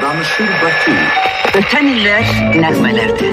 Danışır Bakü. Ötən illər nəğmələrdə.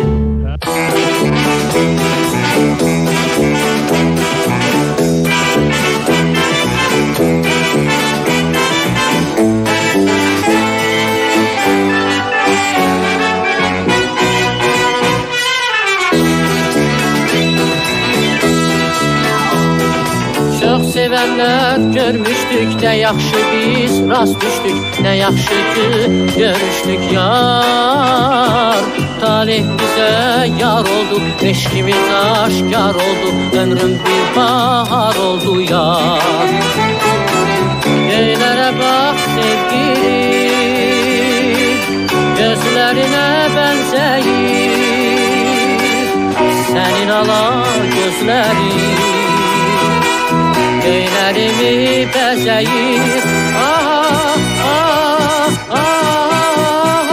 Çox sevənlər görmüşdük, nə yaxşı biz rast düşdük, nə yaxşı ki görüşdük yar. Talih bizə yar oldu, eşkimiz aşkar oldu, ömrüm bir bahar oldu yar. Göylərə bax sevgilim, gözlərinə bənzəyir, sənin ala gözlərin göylərimi bəzəyir. Ah, ah, ah,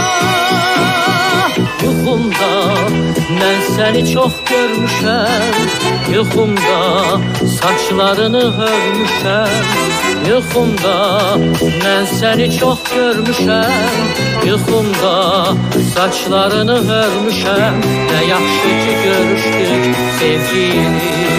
yuxumda mən səni çox görmüşəm, yuxumda saçlarını hörmüşəm, yuxumda mən səni çox görmüşəm, yuxumda saçlarını hörmüşəm. Nə yaxşı ki görüşdük sevgilim.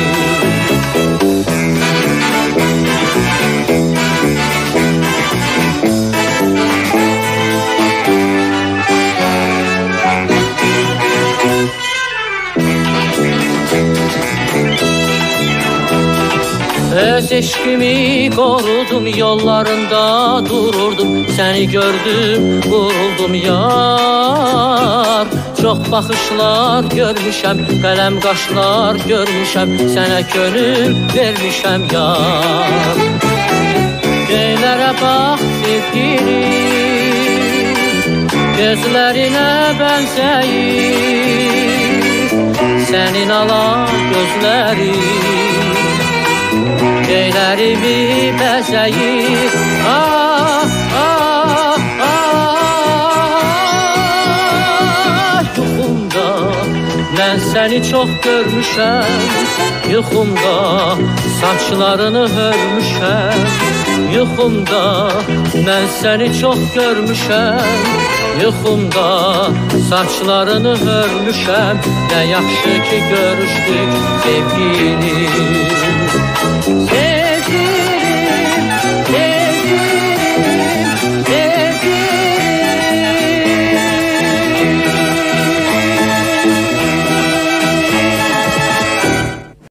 Öz eşkimi korudum, yollarında dururdum, seni gördüm vuruldum yar. Çok bakışlar görmüşəm, qələm qaşlar görmüşəm, sənə könül vermişəm yar. Göylərə bax sevgilim, gözlərinə bənzəyir, sənin ala gözlərin göylərimi bəzəyir. Ah, ah, ah, yuxumda mən səni çox görmüşəm, yuxumda saçlarını hörmüşəm, yuxumda mən səni çox görmüşəm, yuxumda saçlarını hörmüşəm. Nə yaxşı ki görüşdük sevgilim.